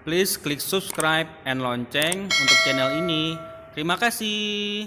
Please klik subscribe and lonceng untuk channel ini. Terima kasih.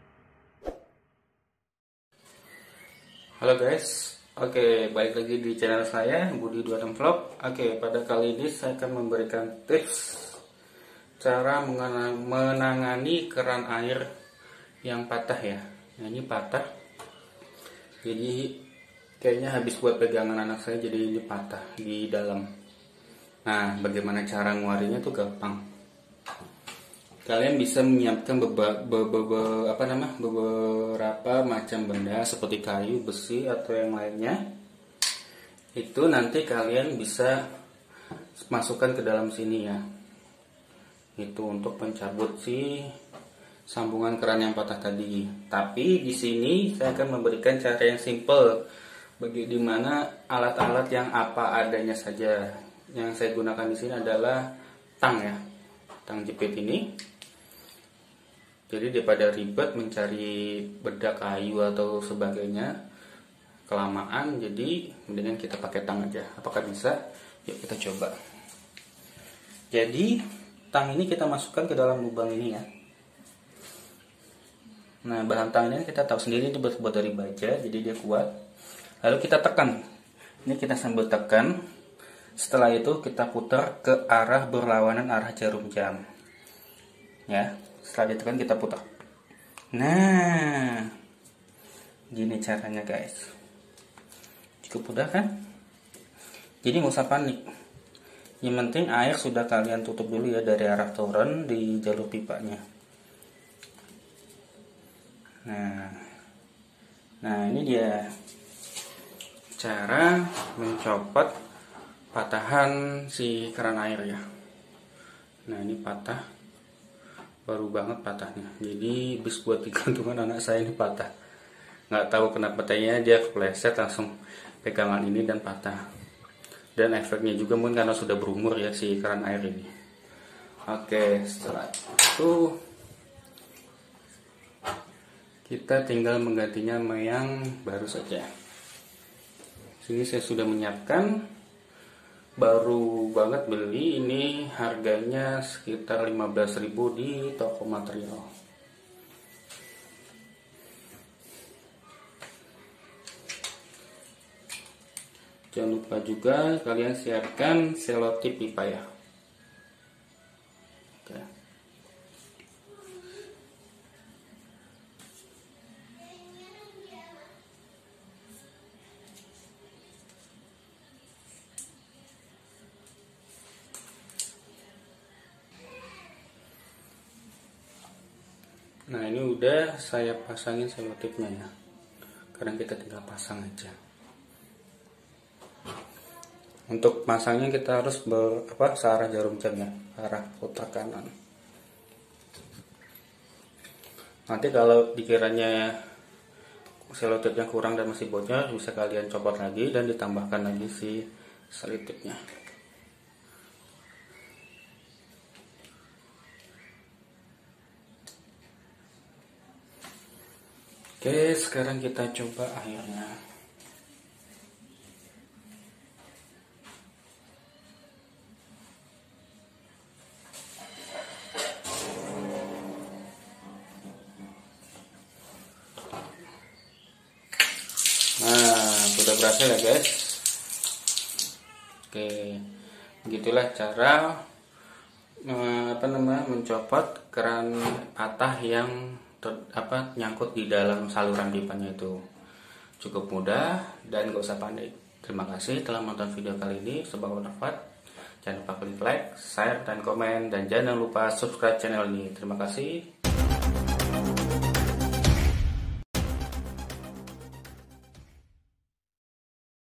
Halo guys, balik lagi di channel saya Budi 26 Vlog. Pada kali ini saya akan memberikan tips cara menangani keran air yang patah ya. Nah, ini patah, jadi kayaknya habis buat pegangan anak saya, jadi ini patah di dalam. Nah, bagaimana cara ngeluarinnya tuh gampang. Kalian bisa menyiapkan beberapa macam benda seperti kayu, besi atau yang lainnya. Itu nanti kalian bisa masukkan ke dalam sini ya. Itu untuk mencabut si sambungan keran yang patah tadi. Tapi di sini saya akan memberikan cara yang simple, dimana alat-alat yang apa adanya saja. Yang saya gunakan di sini adalah tang ya, tang jepit ini. Jadi daripada ribet mencari bedak kayu atau sebagainya kelamaan, jadi mendingan kita pakai tang aja. Apakah bisa? Yuk kita coba. Jadi tang ini kita masukkan ke dalam lubang ini ya. Nah, bahan tang ini kita tahu sendiri itu terbuat dari baja, jadi dia kuat. Lalu kita tekan. Ini kita sambil tekan. Setelah itu kita putar ke arah berlawanan arah jarum jam. Ya, setelah ditekan kita putar. Nah, gini caranya guys. Cukup mudah kan? Jadi nggak usah panik. Yang penting air sudah kalian tutup dulu ya dari arah toren di jalur pipanya. Nah ini dia cara mencopot patahan si keran air ya. Nah ini patah, baru banget patahnya. Jadi bis buat digantungan anak saya ini patah. Nggak tahu kenapa tanya dia kepleset langsung pegangan ini dan patah. Dan efeknya juga mungkin karena sudah berumur ya si keran air ini. Setelah itu kita tinggal menggantinya sama yang baru saja. Sini saya sudah menyiapkan, baru banget beli, ini harganya sekitar 15.000 di toko material. Jangan lupa juga kalian siapkan selotip pipa ya. Nah ini udah saya pasangin selotipnya ya. Sekarang kita tinggal pasang aja. Untuk pasangnya kita harus searah jarum jam ya, arah putar kanan. Nanti kalau dikiranya selotipnya kurang dan masih bocor, bisa kalian copot lagi dan ditambahkan lagi si selotipnya. Sekarang kita coba airnya. Nah, sudah berhasil ya guys. Begitulah cara mencopot keran patah yang nyangkut di dalam saluran pipanya itu. Cukup mudah dan gak usah panik. Terima kasih telah menonton video kali ini, semoga bermanfaat. Jangan lupa klik like, share, dan komen, dan jangan lupa subscribe channel ini. Terima kasih.